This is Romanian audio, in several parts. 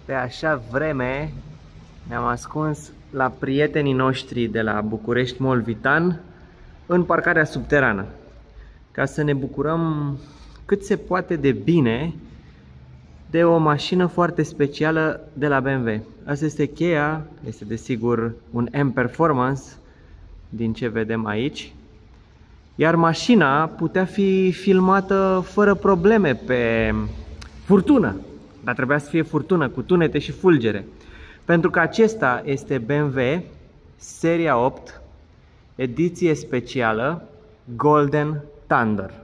Pe așa vreme ne-am ascuns la prietenii noștri de la București Mall Vitan în parcarea subterană, ca să ne bucurăm cât se poate de bine de o mașină foarte specială de la BMW. Asta este Kia, este desigur un M Performance din ce vedem aici. Iar mașina putea fi filmată fără probleme pe furtună, dar trebuia să fie furtună cu tunete și fulgere. Pentru că acesta este BMW Seria 8, ediție specială Golden Thunder.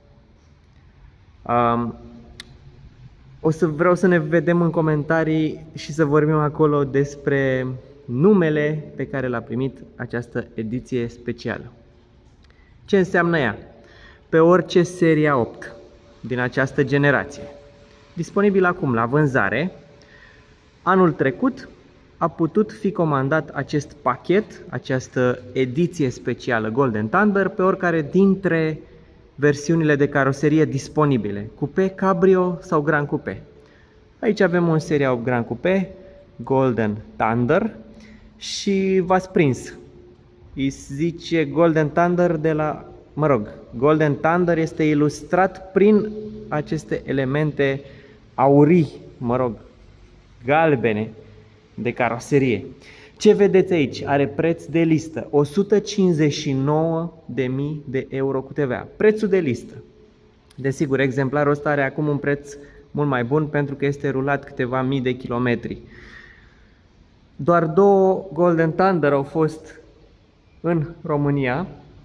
Vreau să ne vedem în comentarii și să vorbim acolo despre numele pe care l-a primit această ediție specială. Ce înseamnă ea? Pe orice Seria 8 din această generație, disponibil acum la vânzare, anul trecut a putut fi comandat acest pachet, această ediție specială Golden Thunder, pe oricare dintre versiunile de caroserie disponibile, Coupé, Cabrio sau Grand Coupé. Aici avem un Seria 8 Grand Coupé, Golden Thunder, și v-ați prins. Îi zice Golden Thunder de la... Golden Thunder este ilustrat prin aceste elemente aurii, galbene de caroserie. Ce vedeți aici? Are preț de listă, 159.000 de euro cu TVA. Prețul de listă. Desigur, exemplarul ăsta are acum un preț mult mai bun pentru că este rulat câteva mii de kilometri. Doar două Golden Thunder au fost în România.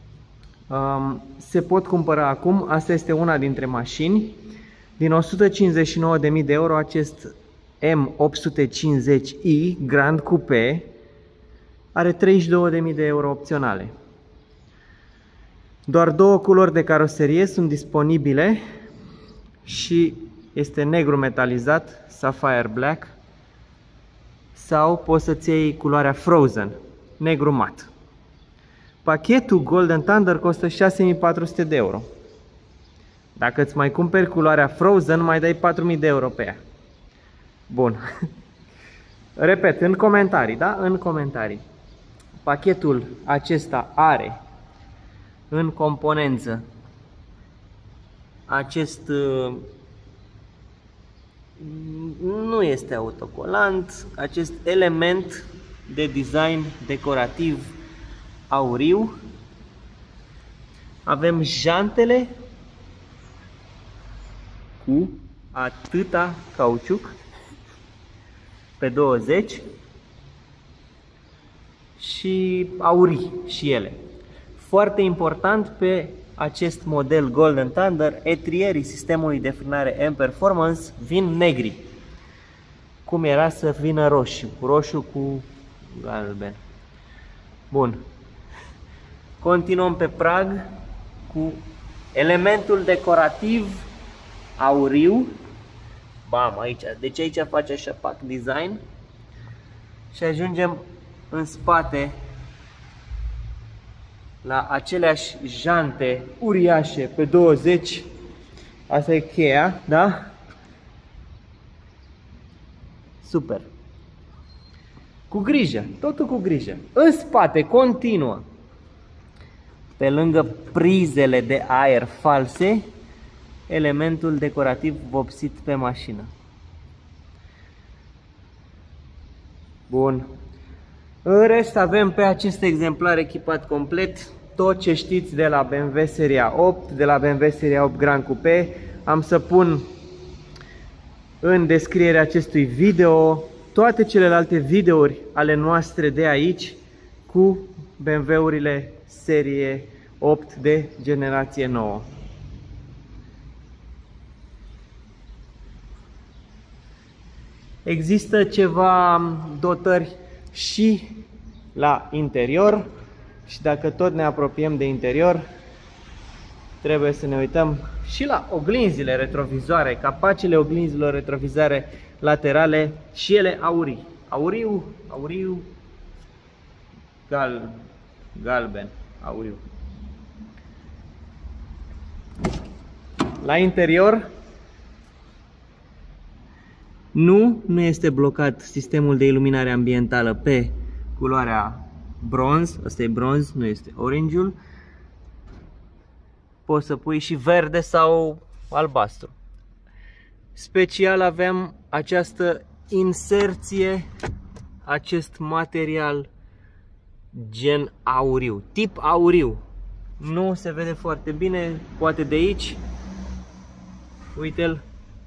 Se pot cumpăra acum. Asta este una dintre mașini. Din 159.000 de euro, acest M850i Grand Coupé are 32.000 de euro opționale. Doar două culori de caroserie sunt disponibile și este negru metalizat, Sapphire Black, sau poți să-ți iei culoarea Frozen, negru mat. Pachetul Golden Thunder costă 6.400 de euro. Dacă îți mai cumperi culoarea Frozen, mai dai 4.000 de euro pe ea. Bun. Repet, în comentarii, da? În comentarii. Pachetul acesta are în componență acest... nu este autocolant, acest element de design decorativ auriu. Avem jantele cu atâta cauciuc pe 20 și aurii și ele. Foarte important, pe acest model Golden Thunder, etrierii sistemului de frânare M Performance vin negri. Cum era să vină roșu cu galben. Bun. Continuăm pe prag cu elementul decorativ auriu. Bam, aici. Deci aici face așa pack design. Și ajungem în spate la aceleași jante uriașe pe 20. Asta e cheia, da? Super. Cu grijă, totul cu grijă. În spate continuă, pe lângă prizele de aer false, elementul decorativ vopsit pe mașină. Bun. În rest avem pe acest exemplar echipat complet tot ce știți de la BMW Seria 8, de la BMW Seria 8 Grand Coupé. Am să pun în descrierea acestui video toate celelalte videouri ale noastre de aici cu BMW-urile serie 8 de generație nouă. Există ceva dotări și la interior și dacă tot ne apropiem de interior, trebuie să ne uităm și la oglinzile retrovizoare, capacele oglinzilor retrovizoare laterale, și ele aurii. Auriu, galben, auriu. La interior Nu este blocat sistemul de iluminare ambientală pe culoarea bronz, asta e bronz, nu este orange-ul. Poți să pui și verde sau albastru. Special avem această inserție, acest material gen auriu, tip auriu. Nu se vede foarte bine, poate de aici. Uite-l.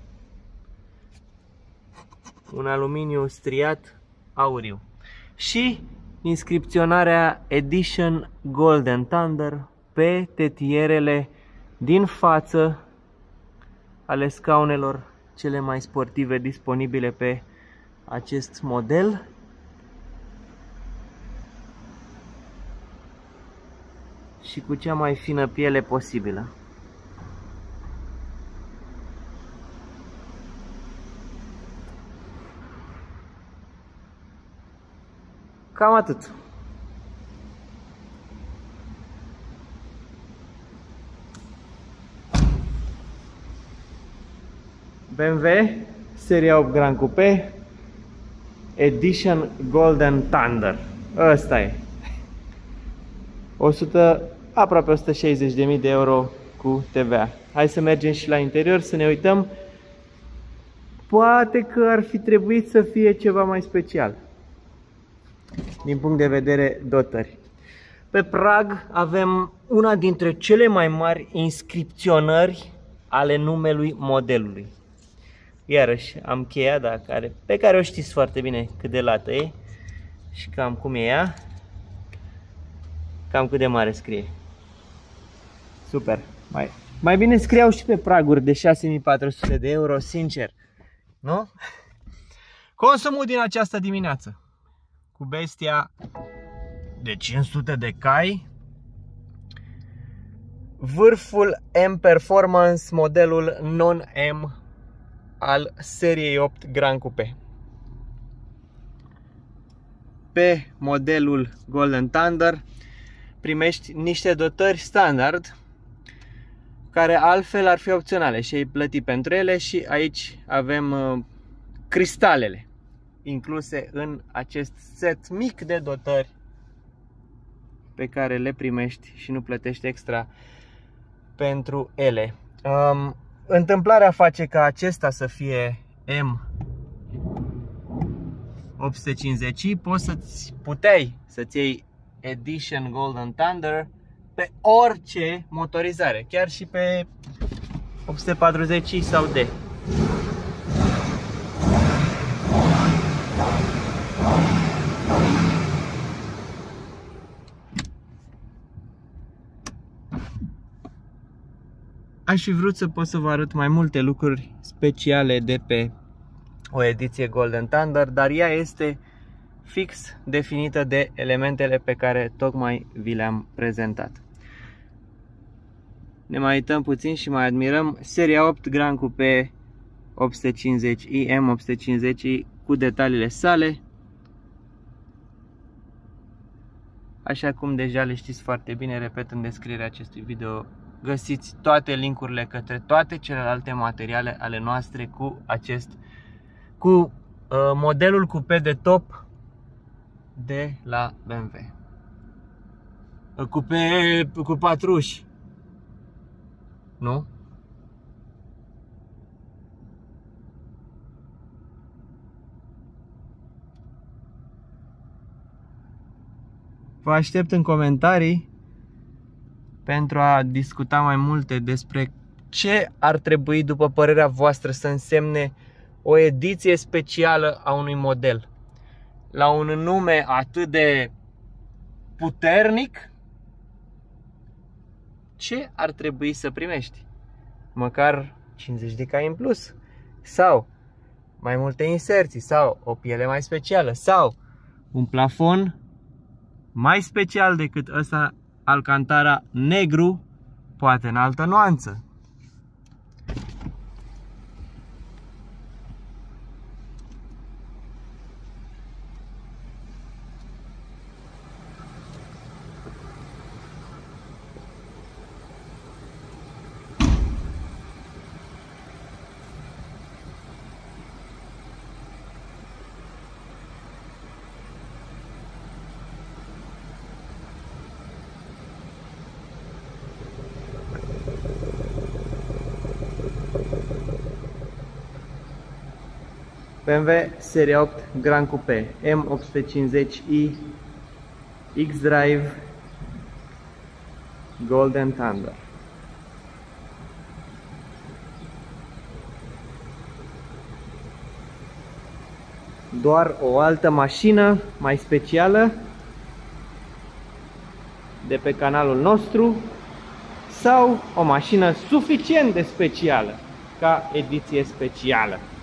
Un aluminiu striat auriu. Și inscripționarea Edition Golden Thunder pe tetierele din față ale scaunelor cele mai sportive disponibile pe acest model. Și cu cea mai fină piele posibilă. Cam atât. BMW seria 8 Grand Coupe Edition Golden Thunder. Ăsta e. Aproape 160.000 de euro cu TVA. Hai să mergem și la interior să ne uităm. Poate că ar fi trebuit să fie ceva mai special din punct de vedere dotări. Pe prag avem una dintre cele mai mari inscripționări ale numelui modelului. Iarăși am cheia, pe care o știți foarte bine cât de lată e și cam cum e ea, cam cât de mare scrie. Super! Mai bine scriau și pe praguri de 6.400 de euro, sincer, nu? Consumul din această dimineață cu bestia de 500 de cai, vârful M Performance, modelul non-M al seriei 8 Grand Coupe. Pe modelul Golden Thunder primești niște dotări standard care altfel ar fi opționale și ai plăti pentru ele, și aici avem cristalele incluse în acest set mic de dotări pe care le primești și nu plătești extra pentru ele. Întâmplarea face ca acesta să fie M850, puteai să-ți iei Edition Golden Thunder pe orice motorizare, chiar și pe 840 sau D. Aș fi vrut să pot să vă arăt mai multe lucruri speciale de pe o ediție Golden Thunder, dar ea este fix definită de elementele pe care tocmai vi le-am prezentat. Ne mai uităm puțin și mai admirăm seria 8 Grand Coupe 850i, M850i cu detaliile sale. Așa cum deja le știți foarte bine, repet, în descrierea acestui video găsiți toate linkurile către toate celelalte materiale ale noastre cu modelul coupe de top de la BMW. Cu patruși. Nu? Vă aștept în comentarii pentru a discuta mai multe despre ce ar trebui, după părerea voastră, să însemne o ediție specială a unui model. La un nume atât de puternic, ce ar trebui să primești? Măcar 50 de cai în plus, sau mai multe inserții, sau o piele mai specială, sau un plafon mai special decât ăsta Alcantara negru, poate în altă nuanță. BMW Serie 8 Grand Coupe M850i X-Drive Golden Thunder. Doar o altă mașină mai specială de pe canalul nostru sau o mașină suficient de specială ca ediție specială.